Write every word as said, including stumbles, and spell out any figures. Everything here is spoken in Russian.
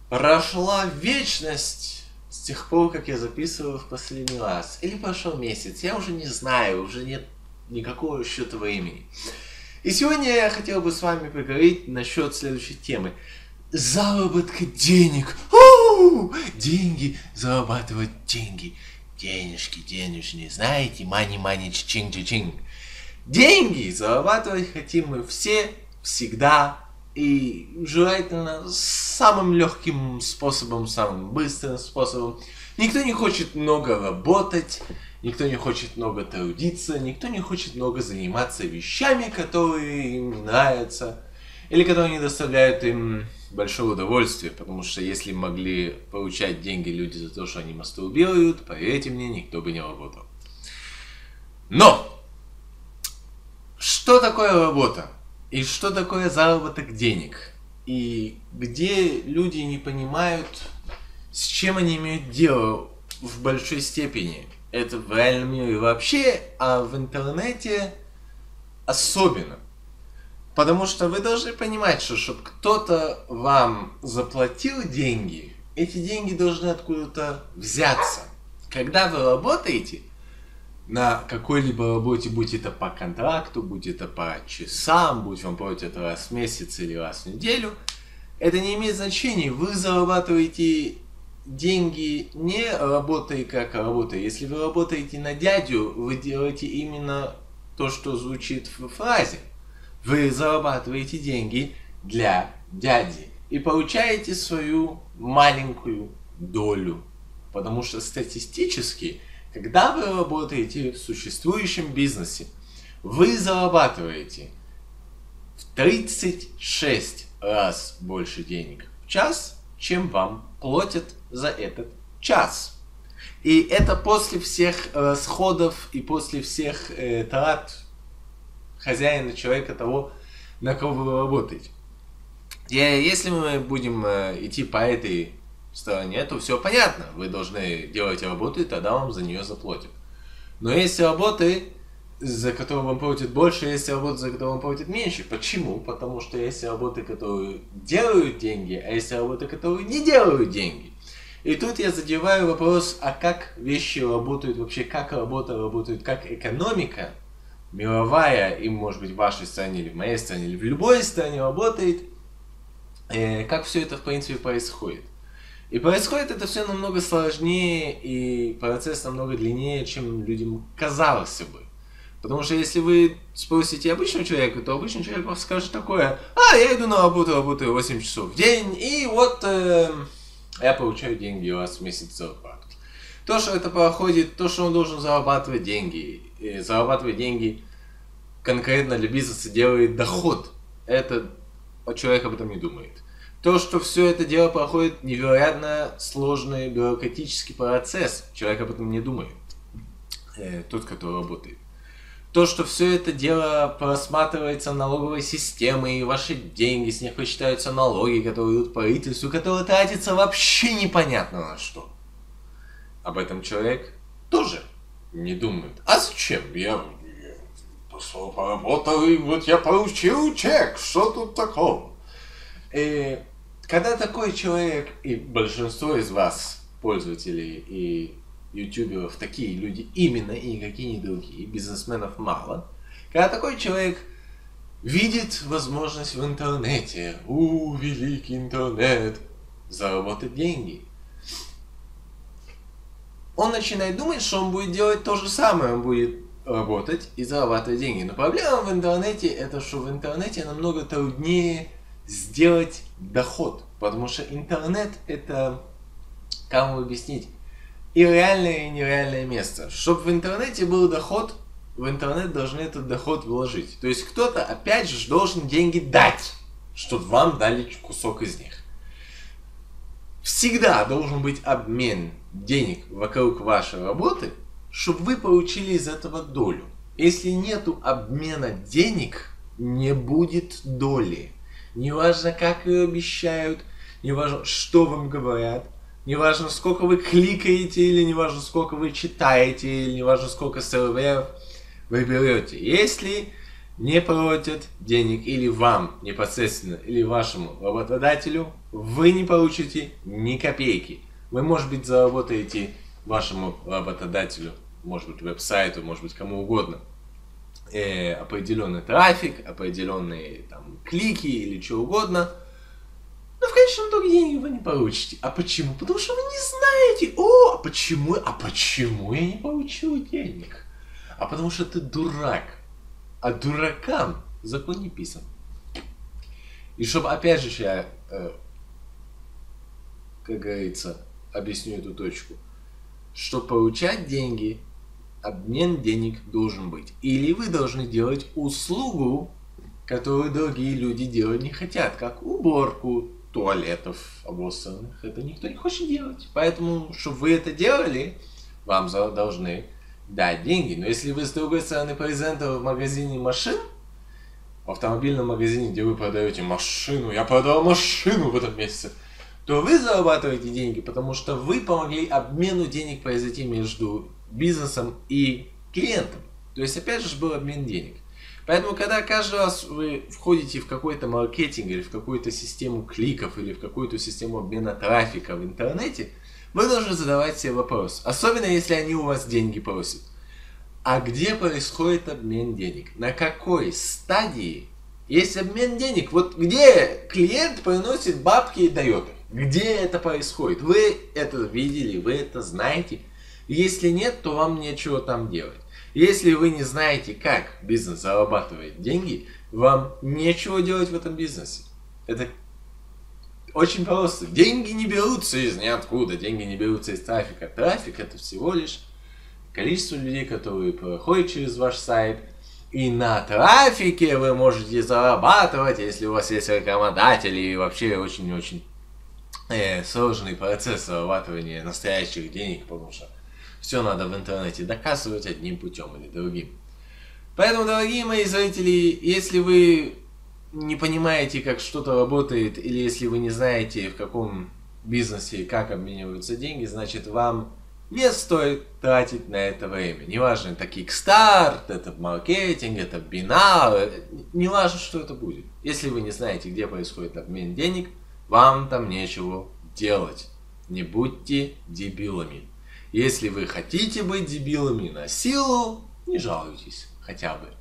Прошла вечность с тех пор, как я записывал в последний раз. Или прошел месяц, я уже не знаю, уже нет никакого счета времени. И сегодня я хотел бы с вами поговорить насчет следующей темы. Заработка денег. У-у-у! Деньги, зарабатывать деньги. Денежки, денежные, знаете, мани-мани, чин-чин-чин. Деньги зарабатывать хотим мы все, всегда. И желательно самым легким способом, самым быстрым способом. Никто не хочет много работать, никто не хочет много трудиться, никто не хочет много заниматься вещами, которые им не нравятся, или которые не доставляют им большого удовольствия, потому что если могли получать деньги люди за то, что они мастурбируют, поверьте мне, никто бы не работал. Но! Что такое работа? И что такое заработок денег? И где люди не понимают, с чем они имеют дело в большой степени. Это в реальном мире вообще, а в интернете особенно. Потому что вы должны понимать, что чтобы кто-то вам заплатил деньги, эти деньги должны откуда-то взяться. Когда вы работаете на какой-либо работе, будь это по контракту, будь это по часам, будь вам платят раз в месяц или раз в неделю, это не имеет значения. Вы зарабатываете деньги не работая как работая. Если вы работаете на дядю, вы делаете именно то, что звучит в фразе. Вы зарабатываете деньги для дяди и получаете свою маленькую долю. Потому что статистически, когда вы работаете в существующем бизнесе, вы зарабатываете в тридцать шесть раз больше денег в час, чем вам платят за этот час. И это после всех расходов и после всех э, трат хозяина, человека, того, на кого вы работаете. И если мы будем э, идти по этой стороне, то все понятно. Вы должны делать работу, и тогда вам за нее заплатят. Но есть работы, за которые вам платят больше, есть работы, за которые вам платят меньше. Почему? Потому что есть работы, которые делают деньги, а есть работы, которые не делают деньги. И тут я задеваю вопрос, а как вещи работают вообще, как работа работает, как экономика мировая, и может быть в вашей стране, или в моей стране, или в любой стране работает, э, как все это в принципе происходит. И происходит это все намного сложнее, и процесс намного длиннее, чем людям казалось бы. Потому что если вы спросите обычного человека, то обычный человек вам скажет такое: а, я иду на работу, работаю восемь часов в день, и вот э, я получаю деньги раз в месяц зарплату. То, что это проходит, то, что он должен зарабатывать деньги, и зарабатывать деньги конкретно для бизнеса делает доход, это человек об этом не думает. То, что все это дело проходит невероятно сложный бюрократический процесс, человек об этом не думает, э, тот, который работает. То, что все это дело просматривается налоговой системой, и ваши деньги, с них вычитаются налоги, которые идут по правительству, которые тратятся вообще непонятно на что. Об этом человек тоже не думает. А зачем? Я, я пошел поработал, и вот я получил чек, что тут такого? И когда такой человек, и большинство из вас, пользователей и ютуберов, такие люди именно, и никакие не другие, бизнесменов мало, когда такой человек видит возможность в интернете, у, великий интернет, заработать деньги, он начинает думать, что он будет делать то же самое, он будет работать и зарабатывать деньги. Но проблема в интернете, это что в интернете намного труднее сделать доход, потому что интернет это, как вам объяснить, и реальное, и нереальное место. Чтобы в интернете был доход, в интернет должны этот доход вложить. То есть кто-то опять же должен деньги дать, чтобы вам дали кусок из них. Всегда должен быть обмен денег вокруг вашей работы, чтобы вы получили из этого долю. Если нету обмена денег, не будет доли. Неважно, как ее обещают, неважно, что вам говорят, неважно, сколько вы кликаете, или неважно, сколько вы читаете, или неважно, сколько серверов вы берете. Если не платят денег или вам непосредственно, или вашему работодателю, вы не получите ни копейки. Вы, может быть, заработаете вашему работодателю, может быть, веб-сайту, может быть, кому угодно, э, определенный трафик, определенные там клики или что угодно. Но в конечном итоге деньги вы не получите. А почему? Потому что вы не знаете. О, а почему? А почему я не получил денег? А потому что ты дурак. А дуракам закон не писан. И чтобы опять же я, э, как говорится, объясню эту точку. Чтобы получать деньги, обмен денег должен быть. Или вы должны делать услугу, которую другие люди делать не хотят. Как уборку туалетов обоссанных. Это никто не хочет делать. Поэтому, чтобы вы это делали, вам должны дать деньги. Но если вы с другой стороны презентер в магазине машин, в автомобильном магазине, где вы продаете машину, я продал машину в этом месяце, то вы зарабатываете деньги, потому что вы помогли обмену денег произойти между бизнесом и клиентом. То есть опять же был обмен денег. Поэтому, когда каждый раз вы входите в какой-то маркетинг или в какую-то систему кликов или в какую-то систему обмена трафика в интернете, вы должны задавать себе вопрос. Особенно, если они у вас деньги просят. А где происходит обмен денег? На какой стадии есть обмен денег? Вот где клиент приносит бабки и дает их? Где это происходит? Вы это видели, вы это знаете. Если нет, то вам нечего там делать. Если вы не знаете, как бизнес зарабатывает деньги, вам нечего делать в этом бизнесе. Это очень просто. Деньги не берутся из ниоткуда, деньги не берутся из трафика. Трафик — это всего лишь количество людей, которые проходят через ваш сайт. И на трафике вы можете зарабатывать, если у вас есть рекламодатели и вообще очень-очень э, сложный процесс зарабатывания настоящих денег, потому что все надо в интернете доказывать одним путем или другим. Поэтому, дорогие мои зрители, если вы не понимаете, как что-то работает, или если вы не знаете, в каком бизнесе как обмениваются деньги, значит, вам не стоит тратить на это время. Неважно, это Kickstart, это маркетинг, это бинар, неважно, что это будет. Если вы не знаете, где происходит обмен денег, вам там нечего делать. Не будьте дебилами. Если вы хотите быть дебилами на силу, не жалуйтесь хотя бы.